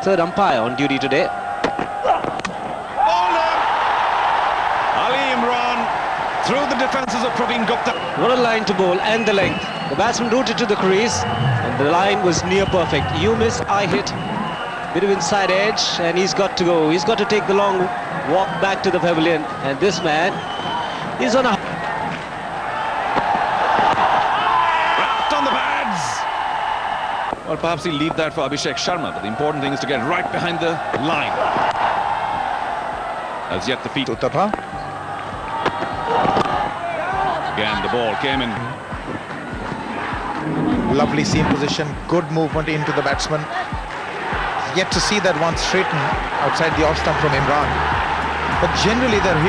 third umpire on duty today. Ali Imran through the defences of Praveen Gupta. What a line to bowl, and the length. The batsman rooted to the crease, and the line was near perfect. You miss, I hit. Bit of inside edge, and he's got to go. He's got to take the long walk back to the pavilion, and this man is on a... Wrapped on the pads. Or perhaps he'll leave that for Abhishek Sharma, but the important thing is to get right behind the line. As yet the feet. Again, the ball came in. Lovely seam position, good movement into the batsman. Yet to see that one straighten outside the off stump from Imran. But generally they're...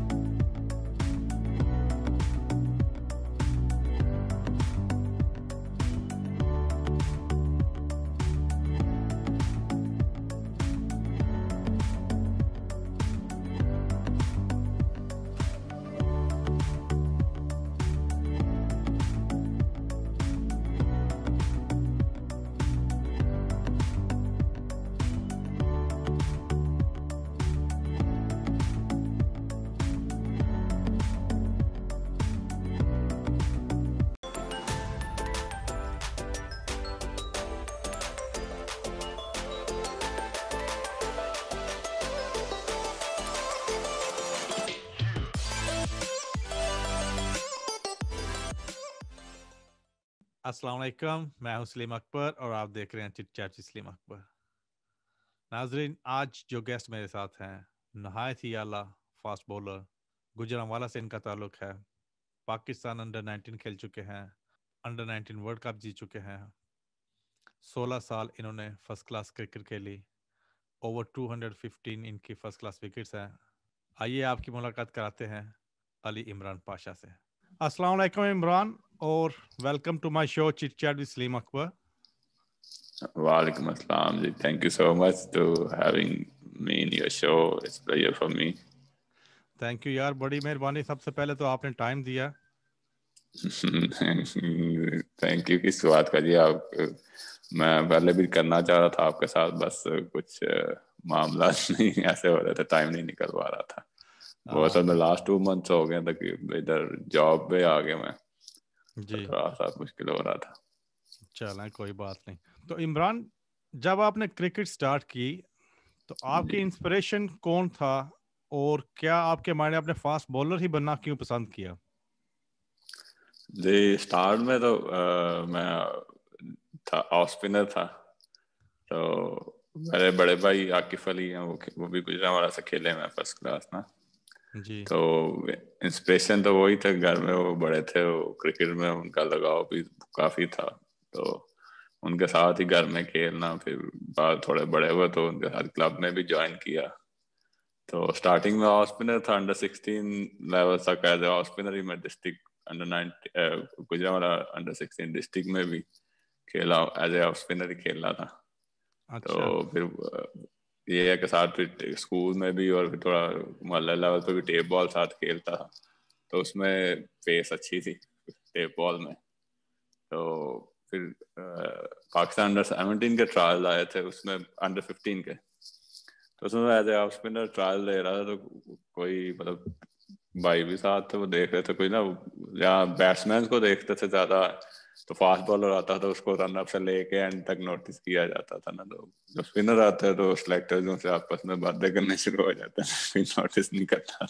अस्सलाम वालेकुम, मैं हूं सलीम अकबर और आप देख रहे हैं chit chat with Saleem Akbar. नाजरीन, आज जो गेस्ट मेरे साथ हैं नहायत ही आला फास्ट बॉलर, गुजरांवाला से इनका ताल्लुक है। पाकिस्तान अंडर 19 खेल चुके हैं, अंडर 19 वर्ल्ड कप जीत चुके हैं। 16 साल इन्होंने फर्स्ट क्लास क्रिकेट खेली, ओवर 215 इनकी फर्स्ट क्लास विकेट्स हैं। आइए आपकी मुलाकात कराते हैं अली इमरान पाशा से। अस्सलाम वालेकुम इमरान, और welcome to my show chit chat with Saleem Akbar. Walaikum assalam ji. Thank you so much to having me in your show. It's a pleasure for me. Thank you यार, बड़ी मेहरबानी। सबसे पहले तो आपने टाइम दिया। थैंक यू किस बात का जी। आप मैं पहले भी करना चाह रहा था आपके साथ, बस कुछ मामला नहीं ऐसे हो रहे थे, टाइम नहीं निकल पा रहा था। बहुत सारे लास्ट 2 months हो गए तक इधर जॉब पे आ गया मैं जी, थोड़ा सा मुश्किल हो रहा था। चलें, कोई बात नहीं। तो इमरान, जब आपने क्रिकेट स्टार्ट की तो आपकी इंस्पिरेशन कौन था, और क्या आपके मायने आपने फास्ट बॉलर ही बनना क्यों पसंद किया? जी, स्टार्ट में तो मैं था ऑफ स्पिनर था। तो मेरे बड़े भाई आकिफ अली हैं, वो भी गुजरांवाला से खेले हैं फर्स्ट क्लास ना जी। तो इंस्पिरेशन तो वही था, घर में वो बड़े थे, वो क्रिकेट में उनका लगाव भी काफी था, तो उनके साथ ही घर में खेलना। फिर बाद थोड़े बड़े हुए तो उनके साथ क्लब में भी ज्वाइन किया। तो स्टार्टिंग में ऑफ स्पिनर था, अंडर 16 लेवल तक एज ऑफ स्पिनर ही मैं district under 9 Gujranwala under 16 district में भी खेला, एज ऑफ स्पिनर ही खेला था। अच्छा। तो फिर ये है कि साथ फिर स्कूल में भी और फिर थोड़ा मोहल्ला लेवल पे भी टेप बॉल साथ खेलता था, तो उसमें पेस अच्छी थी टेप बॉल में। तो फिर पाकिस्तान अंडर 17 के ट्रायल आए थे, उसमें अंडर 15 के, तो उसमें as a off spinner trial ले रहा था। तो कोई मतलब भाई भी साथ थे, वो देख रहे थे, कोई ना यहाँ बैट्समैन को देखते थे ज्यादा, तो फास्ट बॉलर आता था उसको रन अप से लेके एंड तक नोटिस किया जाता था ना। तो जो स्पिनर आते हैं तो सिलेक्टर्स उनसे आपस में बातें करने शुरू हो जाते हैं, फिर नोटिस नहीं करता।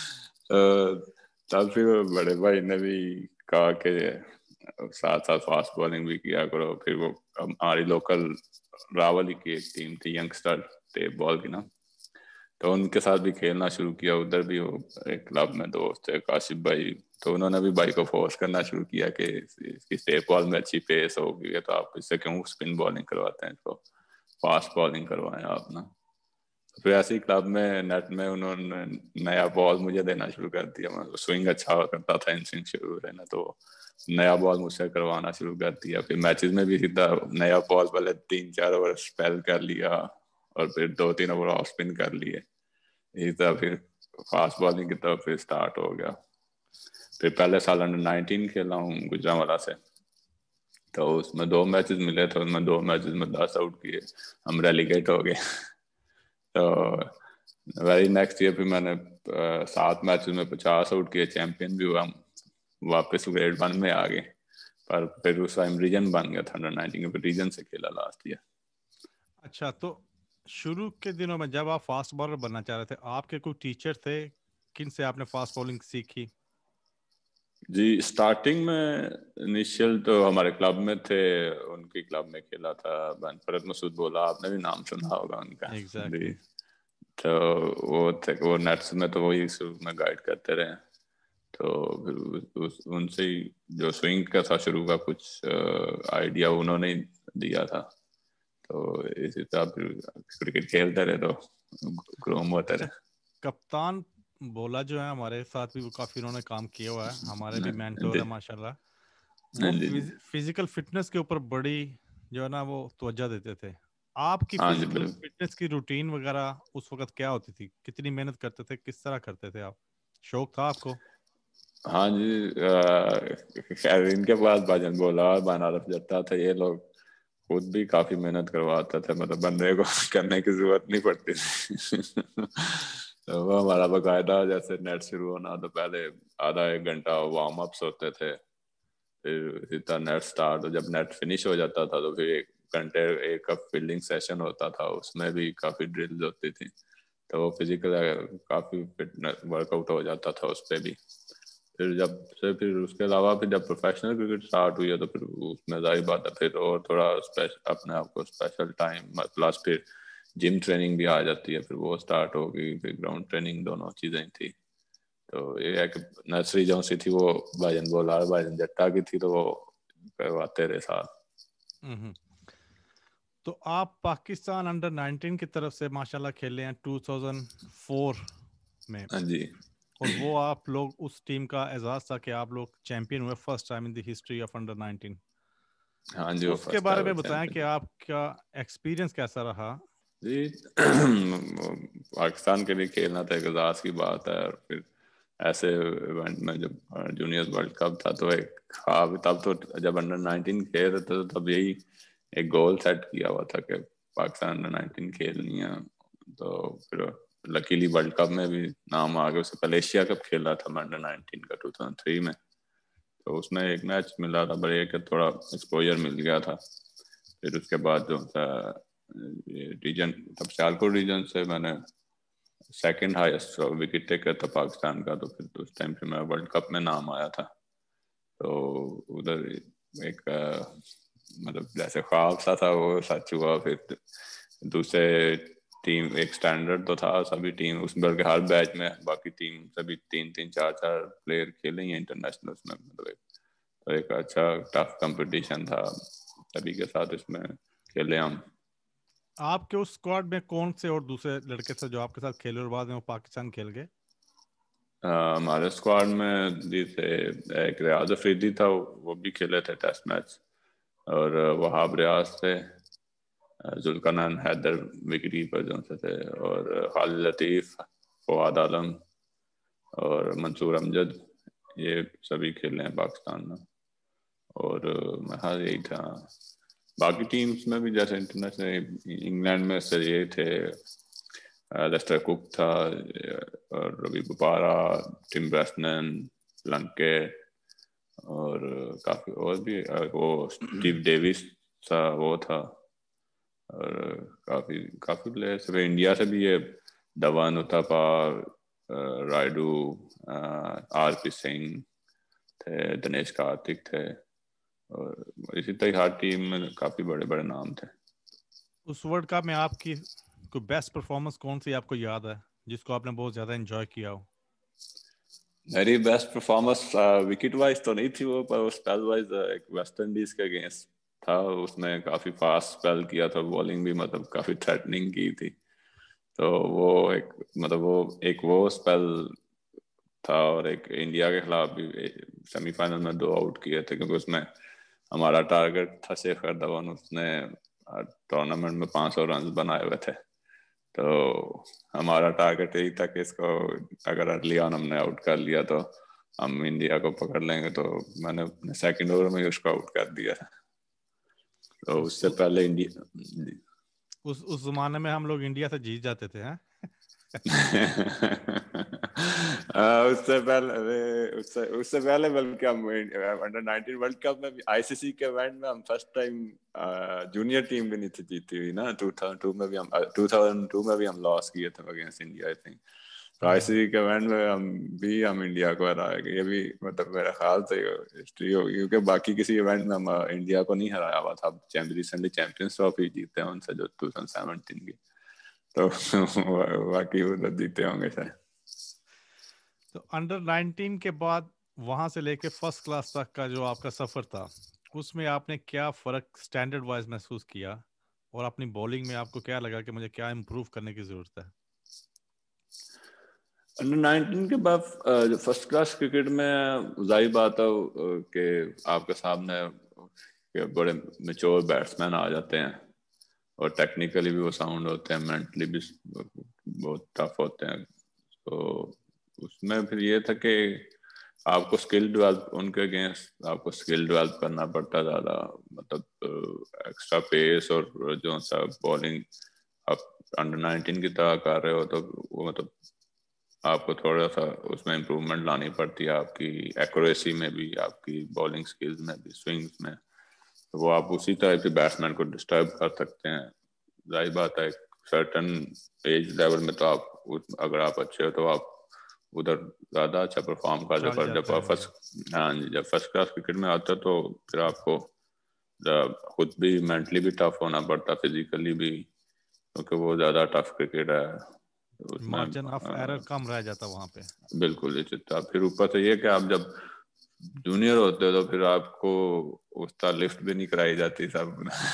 तो तब फिर बड़े भाई ने भी कहा कि साथ साथ फास्ट बॉलिंग भी किया करो। फिर वो हमारी लोकल रावली की एक टीम थी यंगस्टर टेप बॉल की ना, तो उनके साथ भी खेलना शुरू किया। उधर भी वो एक क्लब में दोस्त है काशिफ भाई, तो उन्होंने भी भाई को फोर्स करना शुरू किया कि इसकी टेप बॉल में अच्छी पेस होगी, तो आप इससे क्यों स्पिन बॉलिंग करवाते हैं, इसको फास्ट बॉलिंग करवाएं आप ना। फिर ऐसे ही क्लब में नेट में उन्होंने नया बॉल मुझे देना शुरू कर दिया। मैं स्विंग अच्छा करता था इन स्विंग शुरू रहना, तो नया बॉल मुझसे करवाना शुरू कर दिया। फिर मैचेस में भी सीधा नया बॉल पहले 3-4 ओवर स्पेल कर लिया और फिर 2-3 ओवर ऑफ स्पिन कर लिए। इसी तरह फिर फास्ट बॉलिंग की तरफ फिर स्टार्ट हो गया। फिर पहले साल अंडर 19 खेला हूँ गुजरांवाला से, تو اس میں 2 میچز ملے تھے, ان میں 2 میچز میں 10 آؤٹ کیے, ہم ریلیگیٹ ہو گئے. تو ویری نیکسٹ ایئر پھر میں نے 7 میچز میں 50 آؤٹ کیے, چیمپئن بھی ہوا, ہم واپس گریڈ 1 میں آ گئے. پر پھر اس ٹائم ریجن بن گیا تھا انڈر 19 کے, ریجن سے کھیلا لاسٹ ایئر. اچھا, تو شروع کے دنوں میں جب آپ فاسٹ بالر بننا چاہ رہے تھے, آپ کے کوئی ٹیچر تھے, کن سے آپ نے فاسٹ بالنگ سیکھی؟ جی اسٹارٹنگ میں انیشیل تو ہمارے کلب میں تھے, ان کی کلب میں کھیلا تھا فرد مسعود بولا, آپ نے بھی نام سنا ہوگا ان کا. جی تو وہ تھے, وہ نیٹس میں تو وہی شروع میں گائیڈ کرتے رہے. تو پھر ان سے ہی جو سوئنگ کا تھا شروع کا کچھ آئیڈیا انہوں نے دیا تھا. تو اسی طرح پھر کرکٹ کھیلتے رہے تو گروم ہوتے رہے. کپتان بولا جو ہے ہمارے ساتھ بھی کافی انہوں نے کام کیا ہوا ہے, ہمارے بھی مینٹور ہے ماشاء اللہ. وہ فزیکل فٹنس کے اوپر بڑی جو ہے نا وہ توجہ دیتے تھے. آپ کی فزیکل فٹنس کی روٹین وغیرہ اس وقت کیا ہوتی تھی, کتنی محنت کرتے تھے, کس طرح کرتے تھے آپ, شوق تھا آپ کو؟ ہاں جی, خیر ان کے پاس بھجن بولا اور بنارس جٹا تھا, یہ لوگ خود بھی کافی محنت کرواتا تھا, مطلب بندے کو کرنے کی ضرورت نہیں پڑتی تھی. تو وہ ہمارا باقاعدہ جیسے نیٹ شروع ہونا تو پہلے آدھا 1 گھنٹہ وارم اپس ہوتے تھے, پھر اسی طرح نیٹ اسٹارٹ, جب نیٹ فنش ہو جاتا تھا تو پھر 1 گھنٹے کا فیلڈنگ سیشن ہوتا تھا, اس میں بھی کافی ڈرلز ہوتی تھی. تو فزیکل کافی فٹنس ورک آؤٹ ہو جاتا تھا اس پہ بھی. پھر جب سے پھر اس کے علاوہ پھر جب پروفیشنل کرکٹ اسٹارٹ ہوئی ہے تو پھر اس میں ظاہر بات ہے پھر اور تھوڑا اپنے آپ کو اسپیشل ٹائم پلس پھر جم ٹریننگ بھی آ جاتی ہے, پھر وہ اسٹارٹ ہوگی, پھر گراؤنڈ ٹریننگ, دونوں چیزیں تھی. تو یہ ہے کہ نرسری جو سی تھی وہ بھاجن بولار بھاجن جٹا کی تھی, تو وہ کرواتے رہے ساتھ. تو آپ پاکستان انڈر 19 کی طرف سے ماشاءاللہ کھیلے ہیں 2004 میں. ہاں جی, اور وہ آپ لوگ اس ٹیم کا اعزاز تھا کہ آپ لوگ چیمپئن ہوئے first time in the history of under 19. ہاں جی, اس کے بارے میں بتائیں کہ آپ کا ایکسپیرینس کیسا رہا؟ جی پاکستان کے لیے کھیلنا تو ایک اعزاز کی بات ہے, اور پھر ایسے ایونٹ میں جب جونیئر ورلڈ کپ تھا تو ایک خواب, تب تو جب انڈر 19 کھیل رہے تھے تب یہی ایک گول سیٹ کیا ہوا تھا کہ پاکستان انڈر 19 کھیلنی ہے. تو پھر لکیلی ورلڈ کپ میں بھی نام آ گیا. اس سے پہلے ایشیا کپ کھیلا تھا میں انڈر 19 کا 2003 میں, تو اس میں ایک میچ ملا تھا, بڑے کہ تھوڑا ایکسپوجر مل گیا تھا. پھر اس کے بعد جو تھا ریجن, تب سیالکوٹ ریجن سے میں نے 2nd ہائیسٹ وکٹ ٹیکر تھا پاکستان کا. تو پھر اس ٹائم پہ میں ورلڈ کپ میں نام آیا تھا. تو ادھر ایک مطلب جیسے خواب سا تھا وہ سچ ہوا. پھر دوسرے ٹیم ایک سٹینڈرڈ تو تھا سبھی ٹیم اس, بلکہ ہر بیچ میں باقی ٹیم سبھی 3-4 پلیئر کھیلے ہیں انٹرنیشنل میں. مطلب تو ایک اچھا ٹف کمپٹیشن تھا, سبھی کے ساتھ اس میں کھیلے ہم. آپ کے اس اسکواڈ میں کون سے اور دوسرے لڑکے تھے جو آپ کے ساتھ کھیلے اور بعد میں وہ پاکستان کھیل گئے؟ ہمارے اسکواڈ میں جی تھے, ایک ریاض افریدی تھا, وہ بھی کھیلے تھے ٹیسٹ میچ, اور وہاب ریاض تھے, ذوالقرنین حیدر وکٹ کیپر جو سے تھے, اور خالد لطیف, فواد عالم اور منصور امجد, یہ سبھی کھیلے ہیں پاکستان میں. اور میں یہی تھا. باقی ٹیمز میں بھی جیسے انٹرنیشنل انگلینڈ میں سے یہ تھے, لیسٹر کک تھا, اور روی بپارا, ٹم بریسنن, لنکے, اور کافی اور بھی, وہ اسٹیو ڈیوس تھا وہ تھا, اور کافی پلیئرس. انڈیا سے بھی یہ دھون اتھپا, رائڈو, آر پی سنگھ تھے, دنیش کارتک تھے, اور اسی طرح ہر ٹیم میں کافی بڑے بڑے نام تھے. اس ورلڈ کپ میں آپ کی کوئی بیسٹ پرفارمنس کون سی آپ کو یاد ہے جس کو آپ نے بہت زیادہ انجوائے کیا ہو؟ میری بیسٹ پرفارمنس وکٹ وائز تو نہیں تھی وہ, پر اسپیل وائز ایک ویسٹ انڈیز کے اگینسٹ تھا. اس میں کافی فاسٹ اسپیل کیا تھا, بالنگ بھی مطلب کافی تھریٹننگ کی تھی. تو وہ ایک مطلب وہ اسپیل تھا, اور ایک انڈیا کے خلاف بھی سیمی فائنل میں 2 آؤٹ کیے تھے, کیونکہ اس میں ہمارا ٹارگیٹ تھا شیکھر دھون, اس نے ٹورنامنٹ میں 500 رنز بنائے ہوئے تھے. تو ہمارا ٹارگیٹ یہی تھا کہ اس کو اگر ارلی آن ہم نے آؤٹ کر لیا تو ہم انڈیا کو پکڑ لیں گے. تو میں نے اپنے 2nd اوور میں اس کو آؤٹ کر دیا تھا. تو اس سے پہلے انڈیا اس زمانے میں ہم لوگ انڈیا سے جیت جاتے تھے ہیں اس سے پہلے بلکہ ہم انڈر 19 ورلڈ کپ میں بھی آئی سی سی کے ایونٹ میں ہم فرسٹ ٹائم جونیئر ٹیم بھی نہیں تھی جیتی ہوئی نا. 2002 میں بھی ہم لاس کیے تھے اگینسٹ انڈیا آئی تھنک. تو آئی سی سی کے ایونٹ میں ہم انڈیا کو ہرائے گئے. یہ بھی مطلب میرا خیال سے ہسٹری ہوگی کیونکہ باقی کسی ایونٹ میں ہم انڈیا کو نہیں ہرایا ہوا تھا. ریسنٹلی چیمپئنز ٹرافی جیتے ہیں ان سے جو 2017 کی, تو باقی وہ جیتے ہوں گے شاید. تو انڈر 19 کے بعد وہاں سے لے کے فرسٹ کلاس تک کا جو آپ کا سفر تھا اس میں آپ نے کیا فرق اسٹینڈرڈ وائز محسوس کیا اور اپنی بولنگ میں آپ کو کیا لگا کہ مجھے کیا امپروو کرنے کی ضرورت ہے؟ انڈر 19 کے بعد فرسٹ کلاس کرکٹ میں ظاہر بات ہے کہ آپ کے سامنے بڑے میچور بیٹسمین آ جاتے ہیں اور ٹیکنیکلی بھی وہ ساؤنڈ ہوتے ہیں, مینٹلی بھی بہت ٹف ہوتے ہیں. تو اس میں پھر یہ تھا کہ آپ کو اسکل ڈیولپ ان کے اگینسٹ آپ کو اسکل ڈیولپ کرنا پڑتا زیادہ, مطلب ایکسٹرا پیس اور جو سا بالنگ آپ انڈر 19 کی طرح کر رہے ہو تو وہ مطلب آپ کو تھوڑا سا اس میں امپروومنٹ لانی پڑتی ہے, آپ کی ایکوریسی میں بھی, آپ کی بالنگ اسکلز میں بھی, سوئنگس میں. وہ آپ اسی طرح کے بیٹسمین کو ڈسٹرب کر سکتے ہیں. ظاہر بات ہے سرٹن ایج لیول میں تو آپ اگر آپ اچھے ہو تو آپ ادھر زیادہ اچھا پرفارم کر دیں, پر جب جب فرسٹ کلاس کرکٹ میں آتا تو پھر آپ کو خود بھی مینٹلی بھی ٹف ہونا پڑتا, فزیکلی بھی, کیونکہ وہ زیادہ ٹف کرکٹ ہے. اس میں مارجن آف ایرر کم رہ جاتا وہاں پہ. بالکل یہ چیز. پھر اوپر سے یہ کہ آپ جب جونیئر ہوتے ہو تو پھر آپ کو اس طرح لفٹ بھی نہیں کرائی جاتی سب.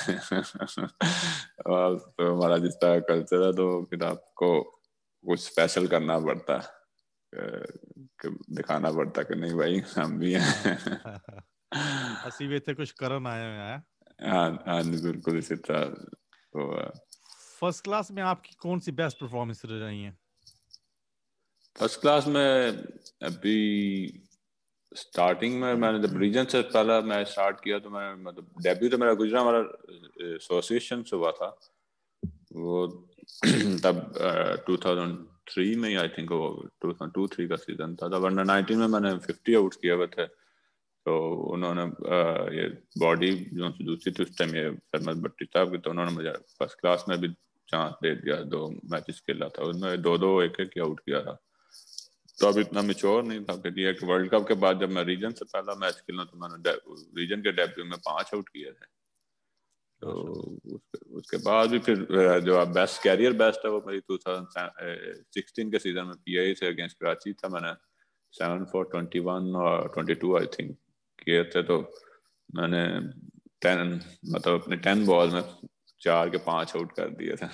ہمارا جس طرح کلچر ہے تو پھر آپ کو کچھ اسپیشل کرنا پڑتا کہ دکھانا پڑتا کہ نہیں بھائی ہم بھی ہیں. اسی وجہ سے کچھ کرن آئے ہیں. ہاں بالکل اسی طرح. فرسٹ کلاس میں آپ کی کون سی بیسٹ پرفارمنس رہی ہیں؟ فرسٹ کلاس میں ابھی اسٹارٹنگ میں نے جب ریجن سے پہلا میں اسٹارٹ کیا تو میں مطلب ڈیبیو تو میرا گجرانوالا ایسوسیشن سے ہوا تھا. وہ تب 2003 میں آئی تھنک وہ 2002-03 کا سیزن تھا. تب انڈر 19 میں نے 50 آؤٹس کیے ہوئے تھے. تو انہوں نے یہ باڈی جو دوسری تھی اس ٹائم یہ سرمد بٹی صاحب کی, تو انہوں نے مجھے فرسٹ کلاس میں بھی چانس دے دیا. 2 میچز کھیلا تھا ان میں 2 ایک آؤٹ کیا تھا. تو اب اتنا میچور نہیں تھا. پھر یہ کہ ورلڈ کپ کے بعد جب میں ریجن سے پہلا میچ کھیلا تو میں نے ریجن کے ڈیبیو میں 5 آؤٹ کیے تھے. تو اس کے بعد بھی پھر جو بیسٹ کیریئر بیسٹ ہے وہ میری 2016 کے سیزن میں پی آئی سے اگینسٹ کراچی تھا. میں نے 7 for 21 اور 22 آئی تھنک کیے تھے. تو میں نے 10 مطلب اپنے 10 بال میں 4 کے 5 آؤٹ کر دیے تھے.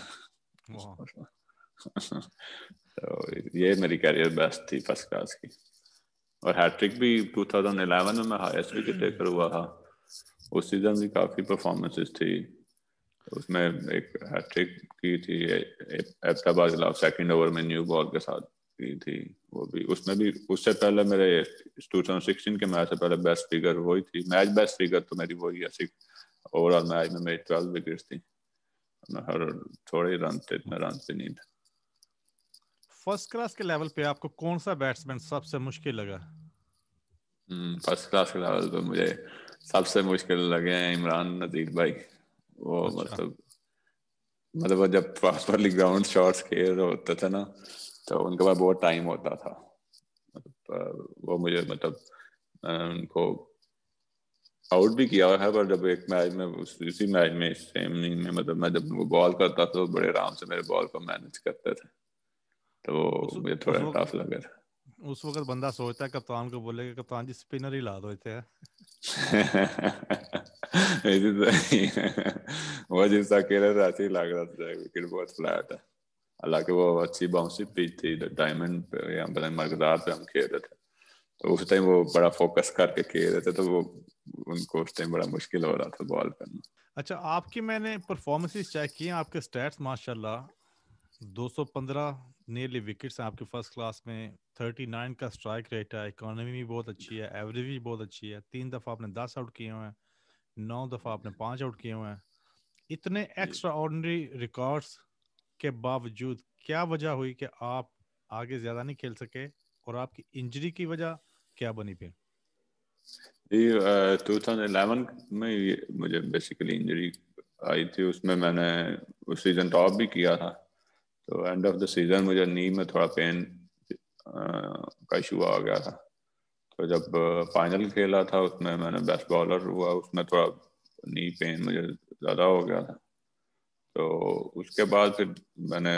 تو یہ میری کیریئر بیسٹ تھی فرسٹ کلاس کی. اور ہیٹرک بھی 2011 میں ہائیسٹ وکٹ ٹیکر ہوا تھا. اس سیزن بھی کافی پرفارمنسز تھی. اس میں ایک ہیٹرک کی تھی ایبٹ آباد کے خلاف سیکنڈ اوور میں نیو بال کے ساتھ کی تھی. وہ بھی اس میں بھی اس سے پہلے میرے 2016 کے میچ سے پہلے بیسٹ فگر وہی تھی. میچ بیسٹ فگر تو میری وہی ہے. اوور آل میچ میں میری 12 وکٹس تھی. ہر تھوڑے رن تھے, اتنے رن سے نہیں تھے. فرسٹ کلاس کے لیول پہ آپ کو کون سا بیٹسمین سب سے مشکل لگا؟ فرسٹ کلاس کے لیول پہ مجھے سب سے مشکل لگے ہیں عمران نذیر بھائی. وہ مطلب جب پراپرلی گراؤنڈ شاٹس کھیل رہے ہوتے تھے نا تو ان کے پاس بہت ٹائم ہوتا تھا. وہ مجھے مطلب ان کو آؤٹ بھی کیا ہے, پر جب ایک میچ میں اسی میچ میں سیم اننگ میں مطلب میں جب وہ بال کرتا تھا تو بڑے آرام سے میرے بال کو مینج کرتے تھے. تو مجھے تھوڑا ٹف لگا تھا. اس وقت بندہ سوچتا ہے کپتان کو بولے کہ کپتان جی اسپنر ہی لا دو تھے. وہ جس طرح کھیل رہا تھا ایسے ہی لگ رہا تھا. وکٹ بہت فلیٹ ہے, حالانکہ وہ اچھی باؤنسی پچ تھی. ڈائمنڈ پہ یا مرکزار پہ ہم کھیل رہے تھے تو اس ٹائم وہ بڑا فوکس کر کے کھیل رہے تھے, تو وہ ان کو اس ٹائم بڑا مشکل ہو رہا تھا بال کرنا. اچھا, آپ کی میں نے پرفارمنسز چیک کی ہیں, آپ کے سٹیٹس ماشاء اللہ 215 نیئرلی وکٹس ہیں آپ کے فرسٹ کلاس میں. 39 کا اسٹرائک ریٹ ہے. اکانومی بھی بہت اچھی ہے, ایوریج بھی بہت اچھی ہے. 3 دفعہ آپ نے 10 آؤٹ کیے ہوئے ہیں. 9 दफा आपने 5 आउट किए हुए हैं, इतने एक्स्ट्रा ऑर्डिनरी रिकॉर्ड्स के बावजूद क्या वजह हुई कि आप आगे ज्यादा नहीं खेल सके, और आपकी इंजरी की वजह क्या बनी फिर? 2011 में मुझे बेसिकली इंजरी आई थी, उसमें मैंने उस सीजन टॉप भी किया था, तो एंड ऑफ द सीजन मुझे नी में थोड़ा पेन का इशू आ गया था। तो जब फाइनल खेला था उसमें मैंने बेस्ट बॉलर हुआ, उसमें थोड़ा नी पेन मुझे ज़्यादा हो गया था। तो उसके बाद फिर मैंने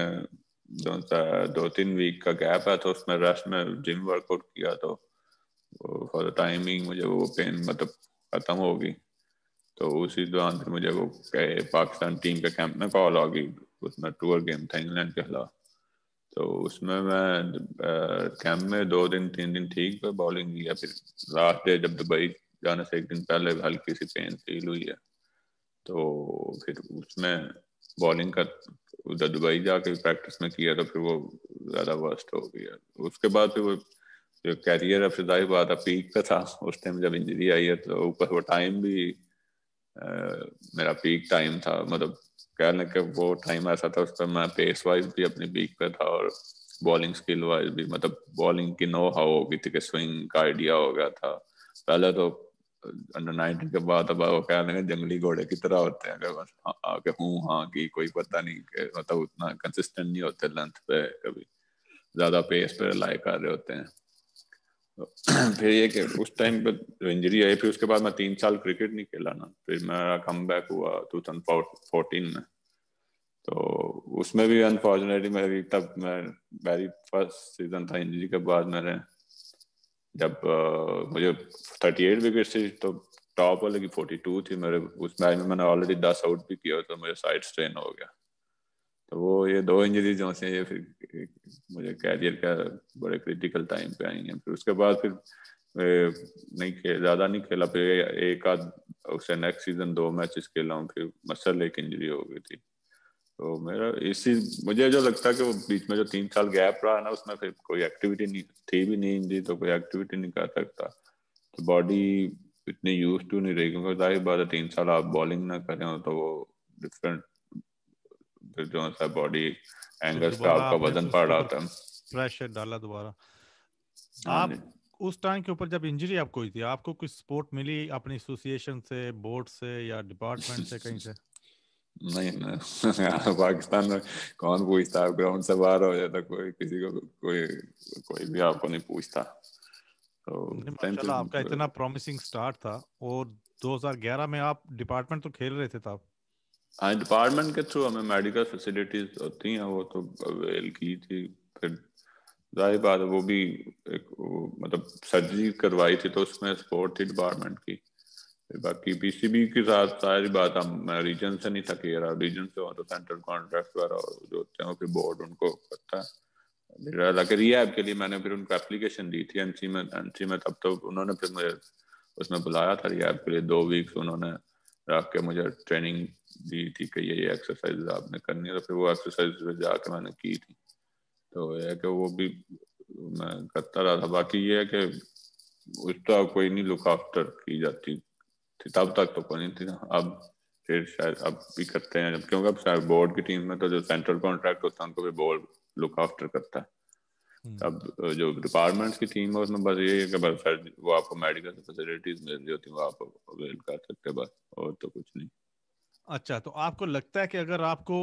2-3 वीक का गैप है, तो उसमें रेस्ट में जिम वर्कआउट किया, तो फॉर द टाइमिंग मुझे वो पेन मतलब ख़त्म हो गई। तो उसी दौरान फिर मुझे वो पाकिस्तान टीम के कैंप में कॉल आ गई, उसमें टूर गेम था इंग्लैंड के खिलाफ। तो उसमें मैं कैंप में 2-3 दिन ठीक पे बॉलिंग किया, फिर लास्ट डे जब दुबई जाने से एक दिन पहले हल्की सी पेन फील हुई है, तो फिर उसमें बॉलिंग का उधर दुबई जाके प्रैक्टिस में किया, तो फिर वो ज़्यादा वर्स्ट हो गया। उसके बाद फिर वो जो कैरियर अब जाहिर बात है पीक पे था उस टाइम जब इंजरी आई है, तो ऊपर वो टाइम भी मेरा पीक टाइम था, मतलब कहने के वो टाइम ऐसा था उस पर मैं पेस वाइज भी अपनी पीक पे था और बॉलिंग स्किल वाइज भी, मतलब बॉलिंग की नो हाउ हो गई थी कि स्विंग का आइडिया हो गया था। पहले तो अंडर 19 के बाद अब वो कहने के जंगली घोड़े की तरह होते हैं कि बस आके हाँ की कोई पता नहीं कि मतलब उतना कंसिस्टेंट नहीं होते लेंथ पे, कभी ज्यादा पेस पे रिलाई कर रहे होते हैं। फिर ये कि उस टाइम पे जो इंजरी आई, फिर उसके बाद मैं 3 साल क्रिकेट नहीं खेला ना, फिर मेरा कम बैक हुआ 2014 में। तो उसमें भी अनफॉर्चुनेटली मेरी फर्स्ट सीजन था इंजरी के बाद मेरे, जब मुझे 38 विकेट थी तो टॉप वाले की 42 थी मेरे, उस मैच में मैंने ऑलरेडी 10 आउट भी किया, तो मुझे साइड स्ट्रेन हो गया। तो वो ये 2 इंजरी जो से ये फिर मुझे कैरियर का बड़े क्रिटिकल टाइम पे आई हैं। फिर उसके बाद फिर ज़्यादा नहीं खेला, फिर एक आध उससे नेक्स्ट सीजन 2 मैचेस खेला हूँ, फिर मसल एक इंजरी हो गई थी। तो मेरा इसी मुझे जो लगता है कि वो बीच में जो 3 साल गैप रहा ना, उसमें फिर कोई एक्टिविटी नहीं थी भी नहीं इंजरी, तो कोई एक्टिविटी नहीं कर सकता, तो बॉडी इतनी यूज टू नहीं रही, क्योंकि जाहिर बात है 3 साल आप बॉलिंग ना करें हो तो वो डिफरेंट फिर जो है बॉडी एंगल्स पे आपका वजन पड़ रहा था, प्रेशर डाला दोबारा। हाँ आप जी। उस टाइम के ऊपर जब इंजरी आपको हुई थी, आपको कुछ सपोर्ट मिली अपनी एसोसिएशन से, बोर्ड से या डिपार्टमेंट से, कहीं से? नहीं ना पाकिस्तान में कौन पूछता है, ग्राउंड से बाहर हो जाता कोई, किसी को कोई भी आपको नहीं पूछता। तो माशाल्लाह आपका इतना प्रॉमिसिंग स्टार्ट था, और 2011 में आप डिपार्टमेंट तो खेल रहे थे तब। हाँ, डिपार्टमेंट के थ्रू हमें मेडिकल फैसिलिटीज होती हैं, वो तो अवेल की थी। फिर जाहिर बात है वो भी एक मतलब सर्जरी करवाई थी, तो उसमें सपोर्ट थी डिपार्टमेंट की। बाकी पीसीबी के साथ सारी बात हम रीजन से नहीं था कि रीजन से हो तो सेंट्रल कॉन्ट्रैक्ट वगैरह जो होते हैं फिर बोर्ड उनको करता है। हालांकि रिहैब के लिए मैंने फिर उनको एप्लीकेशन दी थी एनसी में, तब तो उन्होंने फिर मुझे उसमें बुलाया था रिहैब के लिए। 2 वीक्स उन्होंने रख के मुझे ट्रेनिंग दी थी कि ये एक्सरसाइज आपने करनी है, तो फिर वो एक्सरसाइज जाके मैंने की थी। तो यह है कि वो भी मैं करता रहा था। बाकी ये है कि उसका कोई नहीं लुक आफ्टर की जाती थी, तब तक तो कोई नहीं थी। अब फिर शायद अब भी करते हैं, क्योंकि अब शायद बोर्ड की टीम में तो जो सेंट्रल कॉन्ट्रैक्ट होता है उनको भी बोर्ड लुक आफ्टर करता है। अब जो डिपार्टमेंट्स की टीम है उसमें बस ये है कि बस वो आपको मेडिकल फैसिलिटीज मिल रही होती है, वो आप अवेल कर सकते हैं, बस और तो कुछ नहीं। अच्छा, तो आपको लगता है कि अगर आपको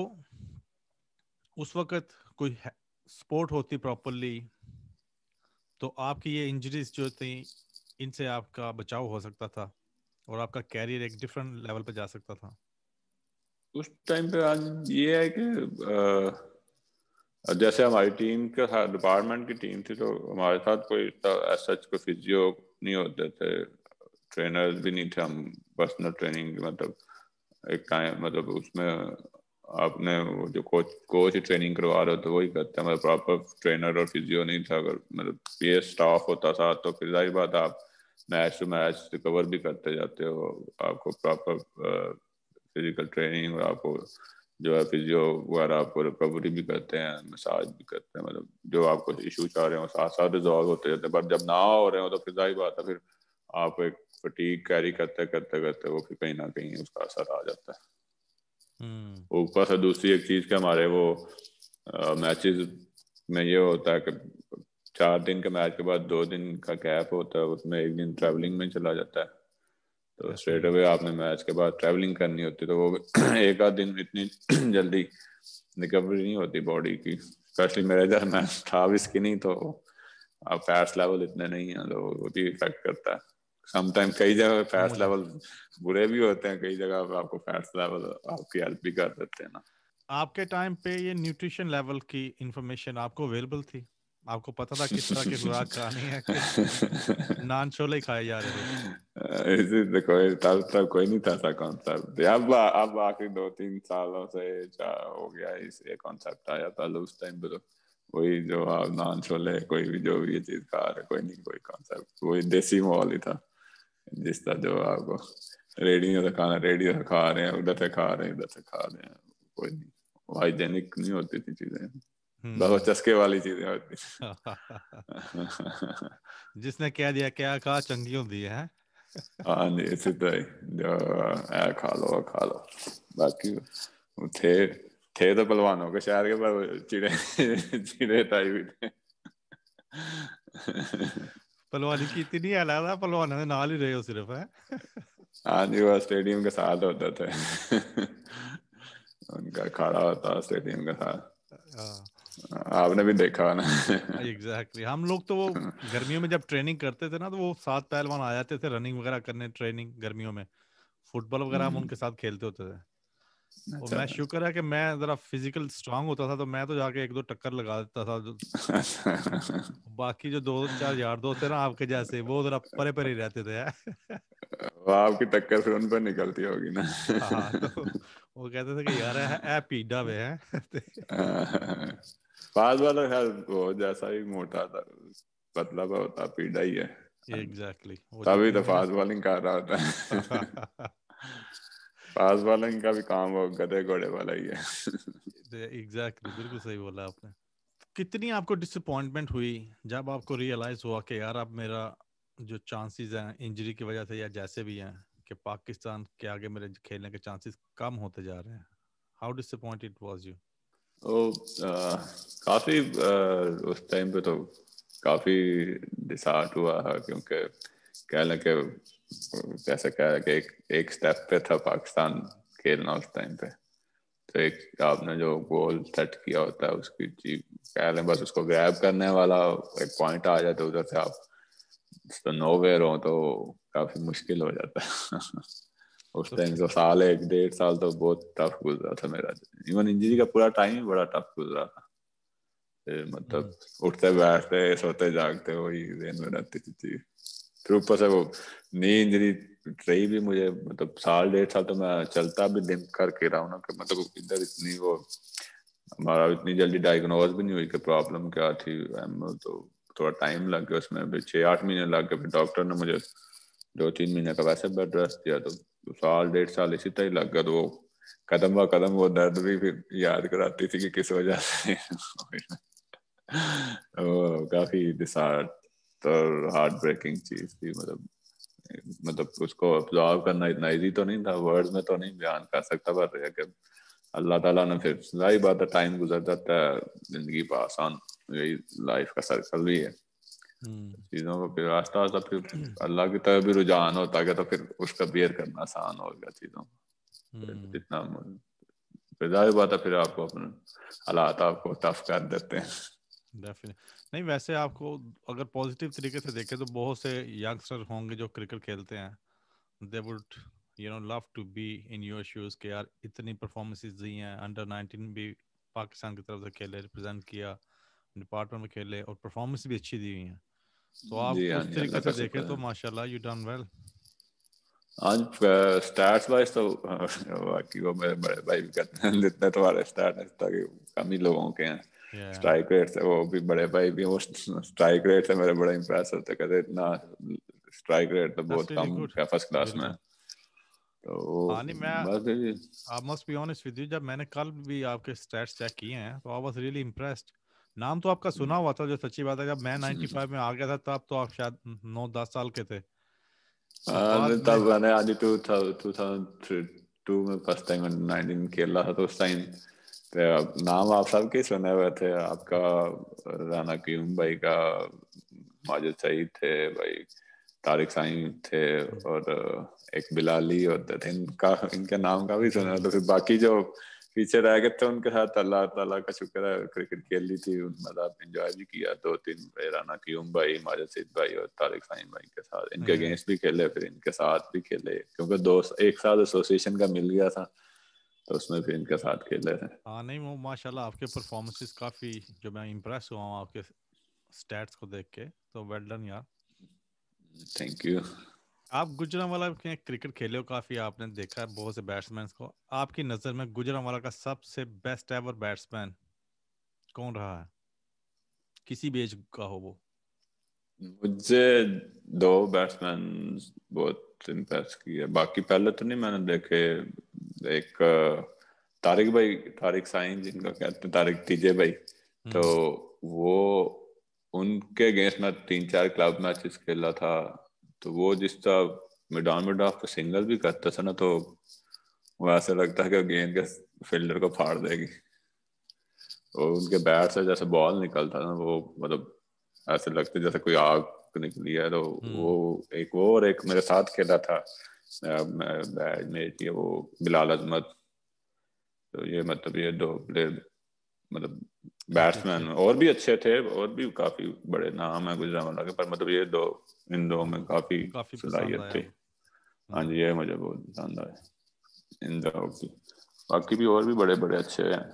उस वक्त कोई सपोर्ट होती प्रॉपरली, तो आपकी ये इंजरीज जो थी इनसे आपका बचाव हो सकता था और आपका कैरियर एक डिफरेंट लेवल पे जा सकता था? उस टाइम पे आज ये है कि जैसे हमारी टीम के साथ डिपार्टमेंट की टीम थी, तो हमारे साथ कोई सच कोई फिजियो नहीं होते थे, ट्रेनर्स भी नहीं थे, हम पर्सनल ट्रेनिंग मतलब एक टाइम मतलब उसमें आपने वो जो कोच ही ट्रेनिंग करवा रहे होते वही करते हैं, मतलब प्रॉपर ट्रेनर और फिजियो नहीं था। अगर मतलब ये स्टाफ होता था तो फिर जाहिर बात आप मैच टू मैच रिकवर भी करते जाते हो, आपको प्रॉपर फिजिकल ट्रेनिंग और आपको जो है फिजियो वगैरह आपको रिकवरी भी करते हैं, मसाज भी करते हैं, मतलब जो आपको इशू चाह रहे हो साथ साथ रिजॉल्व होते जाते हैं। बट जब ना हो रहे हो तो फिर जाहिर बात है फिर آپ ایک فٹیگ کیری کرتے کرتے وہ پھر کہیں نہ کہیں اس کا اثر آ جاتا ہے. اوپر سے دوسری ایک چیز کہ ہمارے وہ میچز میں یہ ہوتا ہے کہ 4 دن کے میچ کے بعد 2 دن کا گیپ ہوتا ہے, اس میں 1 دن ٹریولنگ میں چلا جاتا ہے, تو اسٹریٹ اوے آپ نے میچ کے بعد ٹریولنگ کرنی ہوتی ہے, تو وہ 1 آدھ دن اتنی جلدی ریکوری نہیں ہوتی باڈی کی. اسپیشلی میرے ادھر میں تھا بھی اسکنی, تو فیٹس لیول اتنے نہیں ہیں, تو وہ بھی افیکٹ کرتا ہے. سم ٹائم کئی جگہ فیٹس لیول برے بھی ہوتے ہیں, کئی جگہ آپ کو فیٹس لیول آپ کی ہیلپ بھی کر دیتے ہیں نا. آپ کے ٹائم پہ یہ نیوٹریشن لیول کی انفارمیشن آپ کو اویلیبل تھی؟ آپ کو پتا تھا کس طرح کی خوراک کھانی ہے کہ نان چھولے ہی کھائے جا رہے تھے؟ کوئی نہیں تھا ایسا کانسیپٹ. اب آخری 2-3 سالوں سے ہو گیا یہ کانسیپٹ آیا تھا. اس ٹائم پہ تو وہی جو آپ نان چھولے, کوئی بھی جو بھی یہ چیز کھا رہے, کوئی نہیں کوئی کانسیپٹ, وہی دیسی ماحول ہی تھا. جس طرح جو آپ کو ریڈیو سے کھانا, ریڈیو سے کھا رہے ہیں, ادھر سے کھا رہے ہیں, ادھر سے کھا رہے ہیں, کوئی نہیں ہائیجینک نہیں ہوتی تھی چیزیں, بہت چسکے والی چیزیں ہوتی. جس نے کہہ دیا کیا کہا چنگی ہوتی ہے. ہاں جی, اسی طرح جو کھا لو. باقی تھے تو پلوانوں کے شہر کے, پر چڑے تائی بھی تھے. پلوانی کی اتنی علیحدہ, پلوانوں نے نال ہی رہے ہو صرف ہے. ہاں جی, وہ اسٹیڈیم کے ساتھ ہوتے تھے, ان کا کھڑا ہوتا اسٹیڈیم کے ساتھ. آپ نے بھی دیکھا نا. ایگزیکٹلی. ہم لوگ تو وہ گرمیوں میں جب ٹریننگ کرتے تھے نا, تو وہ 7 پہلوان آ جاتے تھے رننگ وغیرہ کرنے, ٹریننگ گرمیوں میں فٹ بال وغیرہ ہم ان کے ساتھ کھیلتے ہوتے تھے. اور میں شکر ہے کہ میں ذرا فزیکل اسٹرانگ ہوتا تھا, تو میں تو جا کے 1-2 ٹکر لگا دیتا تھا. باقی جو 2-4 یار دوست تھے نا آپ کے جیسے, وہ ذرا پرے پرے ہی رہتے تھے. آپ کی ٹکر پھر ان پر نکلتی ہوگی نا. ہاں, تو وہ کہتے تھے کہ یار اے پیڈا وے ہے. فاز والا خیر وہ جیسا ہی موٹا تھا, پتلا پا ہوتا, پیڈا ہی ہے. ایگزیکٹلی. تبھی تو فاسٹ بالنگ کر رہا ہوتا ہے. فاسٹ بالنگ کا بھی کام وہ گدے گھوڑے والا ہی ہے. ایگزیکٹلی, بالکل صحیح بولا آپ نے. کتنی آپ کو ڈس اپوائنٹمنٹ ہوئی جب آپ کو ریئلائز ہوا کہ یار اب میرا جو چانسز ہیں انجری کی وجہ سے یا جیسے بھی ہیں, کہ پاکستان کے آگے میرے کھیلنے کے چانسز کم ہوتے جا رہے ہیں؟ How disappointed was you? کافی اس ٹائم پہ تو کافی ڈسہارٹ ہوا ہے, کیونکہ کہہ لیں کہ کیسے کہہ کہ ایک سٹیپ پہ تھا پاکستان کھیلنا اس ٹائم پہ. تو ایک آپ نے جو گول سیٹ کیا ہوتا ہے اس کی کہہ لیں بس اس کو گریب کرنے والا ایک پوائنٹ آ جاتا ہے, ادھر سے آپ نو ویئر ہو تو کافی مشکل ہو جاتا ہے. اس ٹائم تو 1.5 سال تو بہت ٹف گزرا تھا میرا. ایون انجری کا پورا ٹائم ہی بڑا ٹف گزرا تھا. مطلب اٹھتے بیٹھتے سوتے جاگتے وہی ذہن میں رہتی تھی چیز. پھر اوپر سے وہ نی انجری رہی بھی مجھے, مطلب 1.5 سال تو میں چلتا بھی دن کر کے رہا ہوں نا, کہ مطلب ادھر اتنی وہ ہمارا اتنی جلدی ڈائگنوز بھی نہیں ہوئی کہ پرابلم کیا تھی. تو تھوڑا ٹائم لگ گیا اس میں, 6-8 مہینے لگ گئے. پھر ڈاکٹر نے مجھے 2-3 مہینے کا ویسے بیڈ ریسٹ دیا, تو 1.5 سال اسی طرح لگ گیا. تو وہ قدم با قدم وہ درد بھی پھر یاد کراتی تھی کہ کس وجہ سے. کافی ڈسہارٹ اور ہارٹ بریکنگ چیز تھی. مطلب اس کو ابزارو کرنا اتنا ایزی تو نہیں تھا, ورڈ میں تو نہیں بیان کر سکتا, پر کہ اللہ تعالیٰ نے پھر ظاہر بات ہے ٹائم گزر جاتا ہے, زندگی پہ آسان, یہی لائف کا سرکل بھی ہے. چیزوں کو پھر آہستہ آہستہ پھر اللہ کی طرف بھی رجحان ہوتا گیا, تو پھر اس کا بیئر کرنا آسان ہو گیا چیزوں کو. جتنا ظاہر بات ہے پھر آپ کو اپنے حالات آپ کو ٹف کر دیتے ہیں. نہیں ویسے آپ کو اگر پازیٹیو طریقے سے دیکھیں تو بہت سے ینگسٹر ہوں گے جو کرکٹ کھیلتے ہیں, they would love to be in your shoes, کہ یار اتنی پرفارمنسز دی ہیں, انڈر-19 بھی پاکستان کی طرف سے کھیلے, ریپرزینٹ کیا ڈپارٹمنٹ میں کھیلے, اور پرفارمنس بھی اچھی دی ہوئی ہیں. تو آپ جی ہاں اس جی, اللہ طریقے کا سے دیکھیں شکر ہے. تو ماشاءاللہ you done well. Starts wise تو باقی وہ میرے بڑے بھائی بھی کرتے ہیں, جتنے تمہارے اسٹارٹ کم ہی لوگوں کے ہیں. اسٹرائک ریٹ سے وہ بھی بڑے بھائی بھی, وہ اسٹرائک ریٹ سے میرے بڑے امپریس ہوتے, کہتے اتنا اسٹرائک ریٹ تو بہت کم ہے فرسٹ کلاس میں. ہاں نہیں, میں I must be honest with you, جب میں نے کل بھی آپ کے اسٹیٹس چیک کیے ہیں تو I was really impressed. نام تو آپ کا سنا ہوا تھا, جو سچی بات ہے جب میں 95 میں آ گیا تھا تب تو آپ شاید 9-10 سال کے تھے, तब मैंने आज 2002 में फर्स्ट टाइम 19 खेला था, तो उस टाइम नाम आप सबके सुने हुए थे, आपका राना क्यूम भाई का, माजिद सईद थे भाई, तारिक साईं थे, और एक बिलाली होते थे, इनके नाम का भी सुना। तो फिर बाकी जो पीछे रह गए थे उनके साथ अल्लाह ताला का शुक्र है क्रिकेट खेल ली थी, मतलब एंजॉय भी किया। 2-3 राना क्यूम भाई, माजिद सईद भाई और तारिक साईं भाई के साथ इनके अगेंस्ट भी खेले, फिर इनके साथ भी खेले, क्योंकि एक साथ एसोसिएशन का मिल गया था, तो उसमें फिर इनके साथ खेले थे। हाँ नहीं, वो माशाल्लाह आपके परफॉर्मेंसेस काफ़ी, जो मैं इम्प्रेस हुआ हूँ आपके स्टैट्स को देख के, तो वेल डन यार। Thank you. आप गुजरांवाला के क्रिकेट खेले हो काफ़ी, आपने देखा है बहुत से बैट्समैन को, आपकी नज़र में गुजरांवाला का सबसे बेस्ट एवर बैट्समैन कौन रहा है, किसी भी एज का हो वो? मुझे 2 बैट्समैन बहुत इम्प्रेस किए, बाकी पहले तो नहीं मैंने देखे। एक तारिक साईं जिनका कहते हैं, तारिक तीजे भाई, तो वो उनके अगेंस्ट में 3-4 क्लब मैचेस खेला था, तो वो जिस तरह मिड ऑफ पे सिंगल भी करता था ना, तो वो ऐसा लगता है कि गेंद के फील्डर को फाड़ देगी। और उनके बैट से जैसे बॉल निकलता था, वो मतलब ऐसे लगता जैसे कोई आग निकली है। तो वो और एक मेरे साथ खेला था वो बिलाल अजमत। तो ये मतलब ये 2 प्लेयर, मतलब बैट्समैन और भी अच्छे थे, और भी काफी बड़े नाम है गुजरांवाला के, पर मतलब ये इन 2 में काफी सलाहियत थी। हाँ जी, ये मुझे बहुत पसंद आया इन 2 की। बाकी भी और भी बड़े बड़े अच्छे हैं।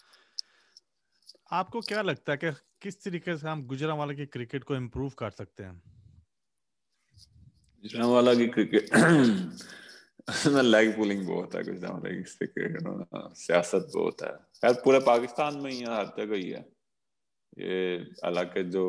आपको क्या लगता है कि किस तरीके से हम गुजरांवाला की क्रिकेट को इम्प्रूव कर सकते हैं? गुजरांवाला की क्रिकेट में लेग पुलिंग बहुत है गुजरांवाला की क्रिकेट में, सियासत बहुत है, खैर पूरे पाकिस्तान में ही है, हर जगह ही है ये। हालांकि जो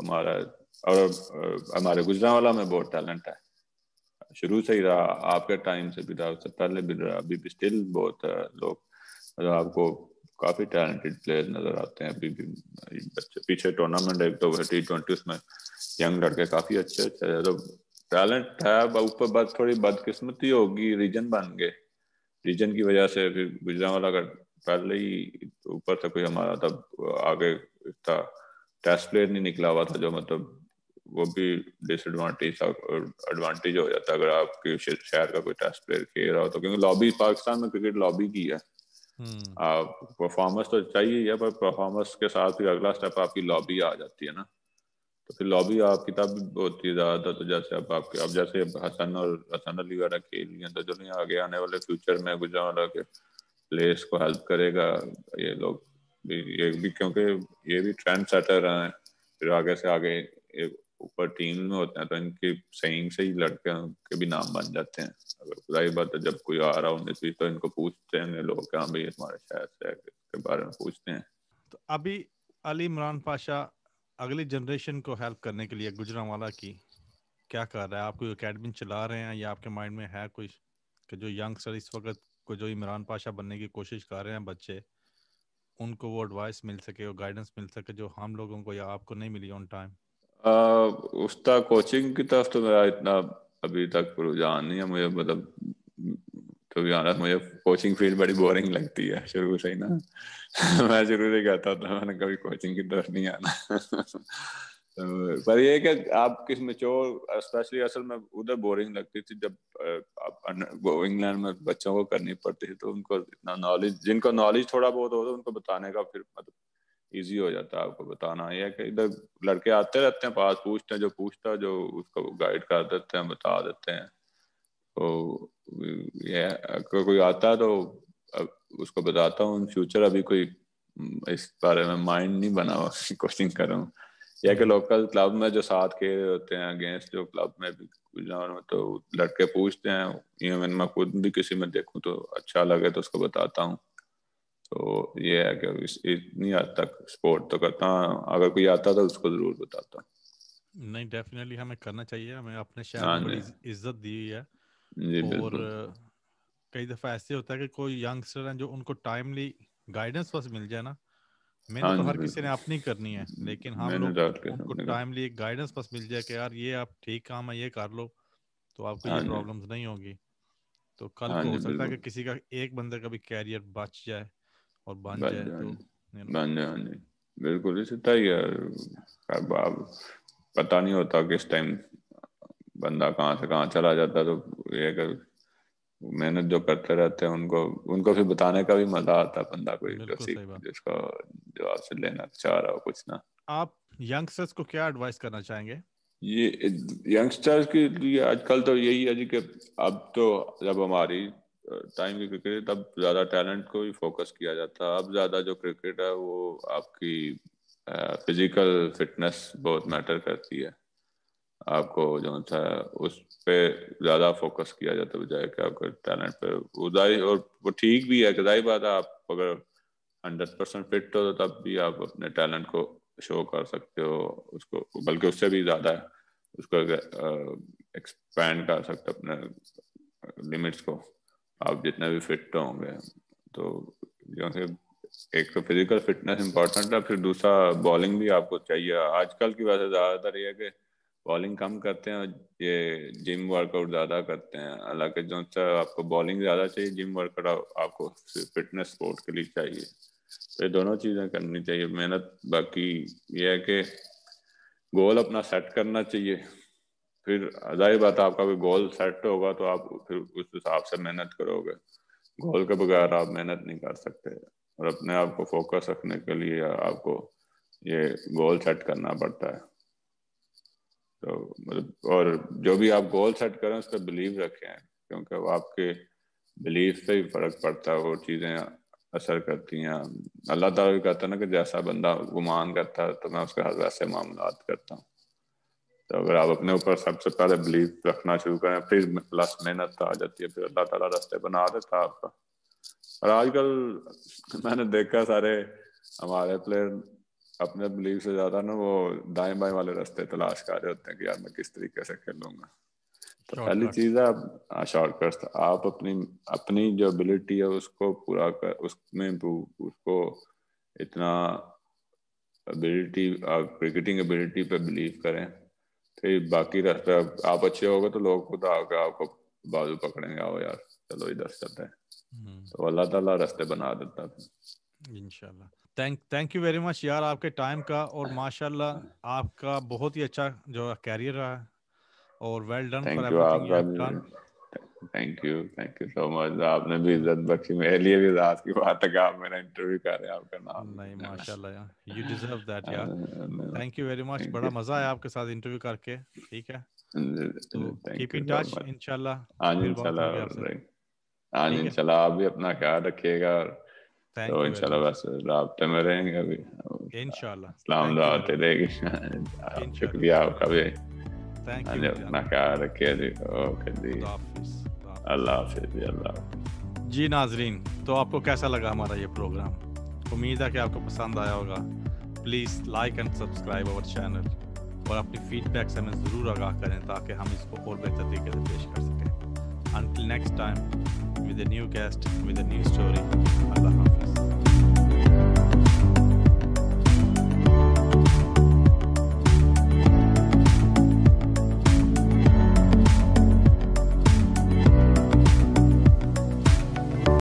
हमारे गुजरांवाला में बहुत टैलेंट है, शुरू से ही रहा, आपके टाइम से भी रहा, उससे पहले भी रहा, अभी भी स्टिल बहुत लोग, मतलब आपको काफी टैलेंटेड प्लेयर नजर आते हैं अभी भी। बच्चे पीछे टूर्नामेंट एक तो T20, उसमें यंग लड़के काफी अच्छे अच्छे, तो टैलेंट है। ऊपर बात थोड़ी बदकिस्मती होगी, रीजन बन गए, रीजन की वजह से फिर गुजरांवाला का पहले ही ऊपर से कोई हमारा तब आगे इतना टेस्ट प्लेयर नहीं निकला हुआ था, जो मतलब वो भी डिसएडवांटेज एडवांटेज हो जाता है अगर आपके शहर का कोई टेस्ट प्लेयर खेल रहा हो तो, क्योंकि लॉबी पाकिस्तान में क्रिकेट लॉबी की है। परफॉर्मेंस तो चाहिए ही है, पर परफॉर्मेंस के साथ फिर अगला स्टेप आपकी लॉबी आ जाती है ना, तो फिर लॉबी आपकी तब होती है ज्यादा। तो जैसे अब जैसे हसन अली वगैरह खेल लिए, तो जो नहीं आगे आने वाले फ्यूचर में गुजरांवाला के प्लेयर्स को हेल्प करेगा ये लोग भी, ये भी क्योंकि ये भी ट्रेंड सेटर हैं, फिर आगे से आगे ऊपर टीम में होते हैं, तो इनकी सही से ही लड़के के भी नाम बन जाते हैं। अगर खुदाई बात है, जब कोई आ रहा हो तो इनको पूछते हैं लोग, हाँ भाई हमारे शहर से के बारे में पूछते हैं। तो अभी अली इमरान पाशा अगली जनरेशन को हेल्प करने के लिए गुजरांवाला की क्या कर रहा है? आप कोई एकेडमी चला रहे हैं या आपके माइंड में है कोई कि जो यंगस्टर इस वक्त को जो इमरान पाशा बनने की कोशिश कर रहे हैं बच्चे, उनको वो एडवाइस मिल सके और गाइडेंस मिल सके जो हम लोगों को या आपको नहीं मिली ऑन टाइम? उसका कोचिंग की तरफ तो मेरा इतना अभी तक रुझान नहीं है, मुझे मतलब तो भी आना, मुझे कोचिंग फील्ड बड़ी बोरिंग लगती है शुरू से ही ना। मैं शुरू से कहता था मैंने कभी कोचिंग की तरफ नहीं आना। तो पर ये कि आप किस मैच्योर, स्पेशली असल में उधर बोरिंग लगती थी जब आप इंग्लैंड में बच्चों को करनी पड़ती थी, तो उनको इतना नॉलेज, जिनको नॉलेज थोड़ा बहुत होता उनको बताने का फिर मतलब इजी हो जाता है आपको बताना। ये है कि इधर लड़के आते रहते हैं पास, पूछते हैं, जो पूछता है जो उसको गाइड कर देते हैं, बता देते हैं। तो ये अगर कोई आता है तो उसको बताता हूँ। फ्यूचर अभी कोई इस बारे में माइंड नहीं बना हुआ, कोचिंग कर रहा हूँ। यह कि लोकल क्लब में जो साथ खेल रहे होते हैं अगेंस्ट जो क्लब में भी गुजरांवाला में, तो लड़के पूछते हैं, इवन मैं खुद भी किसी में देखूं तो अच्छा लगे तो उसको बताता हूँ। तो ये है कि इतनी हद तक सपोर्ट तो करता हूँ, अगर कोई आता तो उसको जरूर बताता हूँ। नहीं, डेफिनेटली हमें करना चाहिए, हमें अपने शहर में बड़ी इज्जत दी हुई है। और कई दफ़ा ऐसे होता है कि कोई यंगस्टर हैं जो उनको टाइमली गाइडेंस बस मिल जाए ना, मैंने तो हर किसी ने अपनी करनी है, लेकिन हम लोग उनको टाइमली एक गाइडेंस बस मिल जाए कि यार ये आप ठीक काम है, ये कर लो, تو آپ کو یہ پرابلمز نہیں ہوگی. تو کل کو ہو سکتا ہے کہ کسی کا ایک بندے کا بھی کیریئر بچ جائے اور بن جائے. تو بن جائے. ہاں جی بالکل اسی طرح ہی ہے. اب پتہ نہیں ہوتا کس ٹائم بندہ کہاں سے کہاں چلا جاتا ہے. تو یہ کہ محنت جو کرتے رہتے ہیں ان کو پھر بتانے کا بھی مزہ آتا ہے. بندہ کوئی جس کو جو آپ سے لینا چاہ رہا ہو کچھ نہ. آپ ینگسٹرز کو کیا ایڈوائس کرنا چاہیں گے؟ یہ ینگسٹرز کے لیے آج کل تو یہی ہے جی کہ اب تو جب ہماری ٹائم کی کرکٹ تب زیادہ ٹیلنٹ کو ہی فوکس کیا جاتا. اب زیادہ جو کرکٹ ہے وہ آپ کی فزیکل فٹنس بہت میٹر کرتی ہے. آپ کو جو ہے اس پہ زیادہ فوکس کیا جاتا بجائے کہ آپ کے ٹیلنٹ پہ. اور وہ ٹھیک بھی ہے کہ ظاہر بات ہے آپ اگر 100% فٹ ہو تو تب بھی آپ اپنے ٹیلنٹ کو شو کر سکتے ہو. اس کو بلکہ اس سے بھی زیادہ اس کو ایکسپینڈ کر سکتے اپنے لمٹس کو آپ جتنے بھی فٹ ہوں گے. تو ایک تو فزیکل فٹنس امپورٹنٹ ہے. پھر دوسرا بالنگ بھی آپ کو چاہیے. آج کل کی وجہ سے زیادہ تر یہ ہے کہ بالنگ کم کرتے ہیں, یہ جم ورک آؤٹ زیادہ کرتے ہیں. حالانکہ جو آپ کو بالنگ زیادہ چاہیے, جم ورک آؤٹ آپ کو فٹنس سپورٹ کے لیے چاہیے. تو یہ دونوں چیزیں کرنی چاہیے محنت. باقی یہ ہے کہ گول اپنا سیٹ کرنا چاہیے. پھر ظاہر بات ہے آپ کا بھی گول سیٹ ہوگا تو آپ پھر اس حساب سے محنت کرو گے. گول کے بغیر آپ محنت نہیں کر سکتے. اور اپنے آپ کو فوکس رکھنے کے لیے آپ کو یہ گول سیٹ کرنا پڑتا ہے. تو اور جو بھی آپ گول سیٹ کریں اس پہ بلیو رکھیں, کیونکہ وہ آپ کے بلیف سے ہی فرق پڑتا ہے. وہ چیزیں اثر کرتی ہیں. اللہ تعالیٰ بھی کہتا ہے نا کہ جیسا بندہ گمان کرتا ہے تو میں اس کے ہاتھ ویسے معاملات کرتا ہوں. تو اگر آپ اپنے اوپر سب سے پہلے بلیف رکھنا شروع کریں پھر پلس محنت آ جاتی ہے. پھر اللہ تعالیٰ راستے بنا دیتا ہے آپ کا. اور آج کل میں نے دیکھا سارے ہمارے پلیئر اپنے بلیف سے زیادہ نا وہ دائیں بائیں والے راستے تلاش کر رہے ہوتے ہیں کہ یار میں کس طریقے سے کھیلوں گا. تو پہلی چیز ہے شارٹ کٹس. آپ اپنی جو ابیلٹی ہے اس کو پورا کر, اس میں اس کو اتنا ابیلٹی کرکٹنگ ابیلٹی پہ بلیو کریں. پھر باقی راستے آپ اچھے ہو گے تو لوگ خود آ کے آپ کو بازو پکڑیں گے, آؤ یار چلو ادھر چلتے ہیں. تو اللہ تعالیٰ راستے بنا دیتا ہے انشاءاللہ. تھینک یو ویری مچ یار آپ کے ٹائم کا. اور ماشاءاللہ آپ کا بہت ہی اچھا جو کیریئر رہا ہے اور well done for everything you have done. Thank you so much. آپ نے بھی عزت بخشی. میرے لیے بھی رات کی بات ہے کہ آپ میرا انٹرویو کر رہے ہیں. آپ کا نام نہیں ماشاءاللہ یو ڈیزرو دیٹ یار. Thank you very much. بڑا مزہ آیا آپ کے ساتھ انٹرویو کر کے. ٹھیک ہے تو کیپ ان ٹچ انشاءاللہ. ہاں جی انشاءاللہ. ہاں جی انشاءاللہ. آپ بھی اپنا خیال رکھیے گا. تو انشاءاللہ بس رابطے میں رہیں گے ابھی انشاءاللہ. السلام علیکم. رہے گی. شکریہ آپ کا بھی. اپنا خیال رکھیے جی. اوکے جی. اللہ حافظ جی. اللہ حافظ جی. ناظرین تو آپ کو کیسا لگا ہمارا یہ پروگرام؟ امید ہے کہ آپ کو پسند آیا ہوگا. پلیز لائک اینڈ سبسکرائب اور چینل اور اپنی فیڈ بیک سے ہمیں ضرور آگاہ کریں تاکہ ہم اس کو اور بہتر طریقے سے پیش کر سکیں. Until next time with a new guest with a new story.